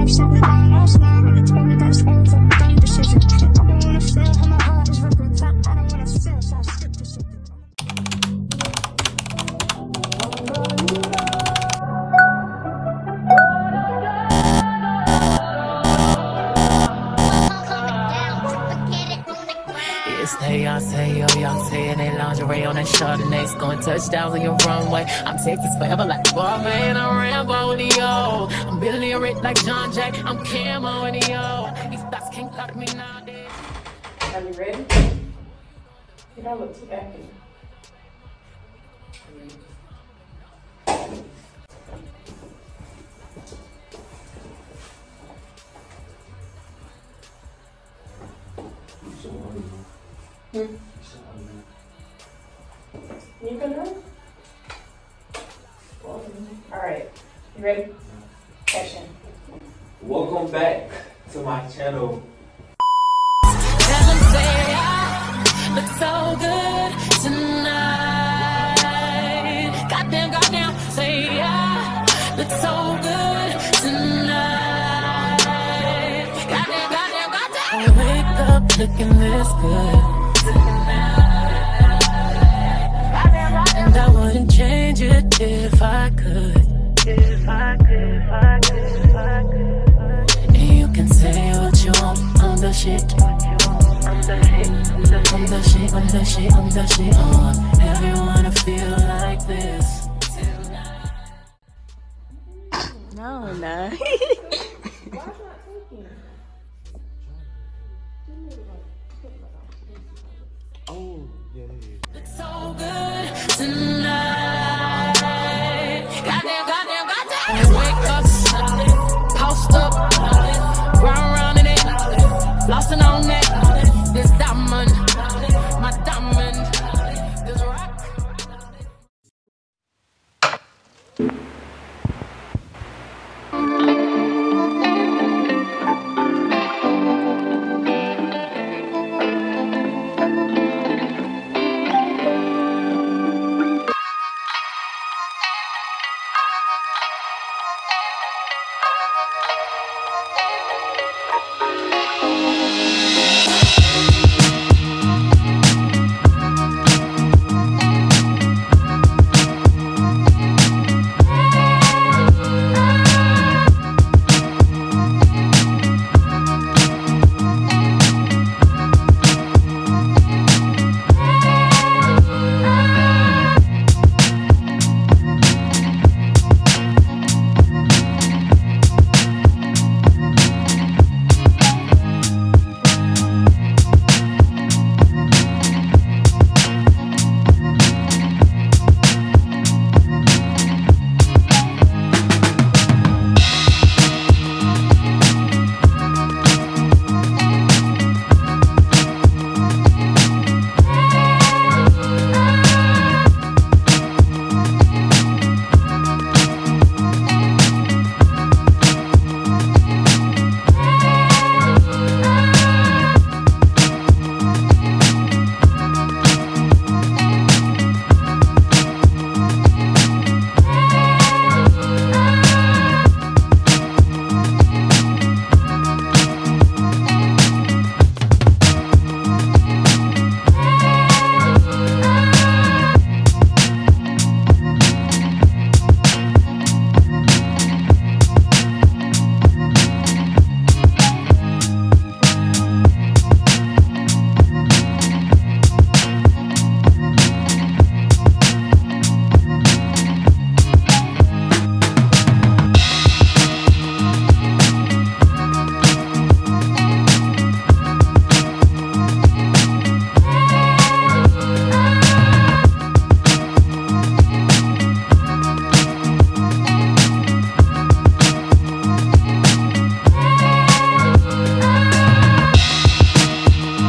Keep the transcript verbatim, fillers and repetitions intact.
Say yo, y'all say in they lingerie on that Chardonnay, scoring touchdowns on your runway. I'm Texas forever like boy, man, I'm Rambo with the yo. I'm Billy Rick like John Jack, I'm Camo with the yo. These thoughts can't lock me nowadays. Are you ready? You don't look too happy. Hmm. You can do it? Alright, you ready? Action. Welcome back to my channel. Tell them say I look so good tonight. Goddamn, goddamn, say I look so good tonight. Goddamn, goddamn, goddamn. I wake up looking this good. And I wouldn't change it if I could. If I could, if I could, if I could. And you can say what you want, I'm the shit. I'm the shit, I'm the shit, I'm the shit, I'm the shit. I want everyone to feel like this tonight. No, no.